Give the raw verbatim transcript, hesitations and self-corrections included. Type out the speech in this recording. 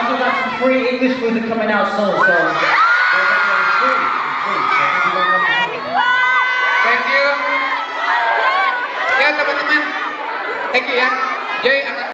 also got some free English food that coming out soon, so. Thank you. Ya teman-teman, thank you ya. Joy akan